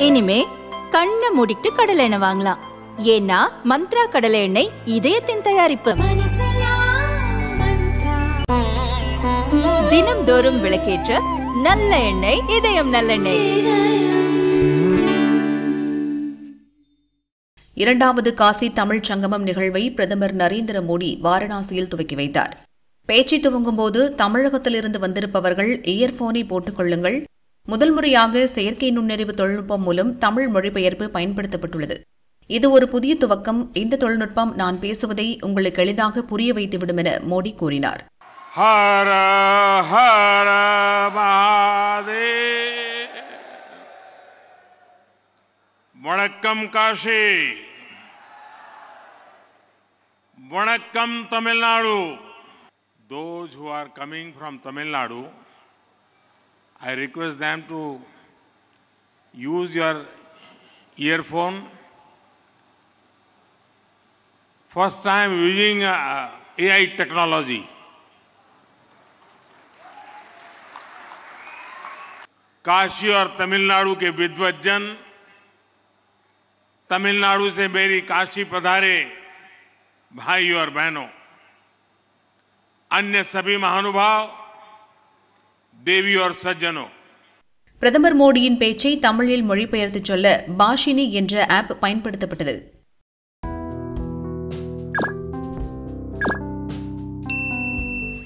இனிமே கண்ணை மூடிட்டு கடலை எண்ணெய் வாங்கலாம். ஏன்னா மந்த்ரா கடலை எண்ணெய் இதயத்தின் தயாரிப்பு. தினம்தோறும் விளக்கேற்ற நல்ல எண்ணெய் இதயம் நல்லெண்ணெய். இரண்டாவது காசி தமிழ் சங்கமம் நிகழ்வை பிரதமர் நரேந்திர மோடி வாரணாசியில் துவக்கி வைத்தார். பேச்சை துவங்கும் போது தமிழகத்திலிருந்து வந்திருப்பவர்கள் இயர்போனை போட்டுக் கொள்ளுங்கள், முதல் முறையாக செயற்கை நுண்ணறிவு தொழில்நுட்பம் மூலம் தமிழ் மொழிபெயர்ப்பு பயன்படுத்தப்பட்டுள்ளது. இது ஒரு புதிய துவக்கம். இந்த தொழில்நுட்பம் நான் பேசுவதை உங்களுக்கு எளிதாக புரிய வைத்துவிடும் என மோடி கூறினார். ஹர ஹர மகாதேவ். வணக்கம் காஷி, வணக்கம் Tamil Nadu. Those who are coming from Tamil Nadu, I request them to use your earphone. First time using AI technology. Kashi और तमिलनाडु के विद्वज्जन, तमिलनाडु से मेरी काशी पधारे भाई और बहनों, अन्य सभी महानुभाव, देवी और सज्जनों. பிரதமர் மோடியின் பேச்சை தமிழில் மொழிபெயர்த்துச் சொல்ல பாஷினி என்ற ஆப் பயன்படுத்தப்பட்டது.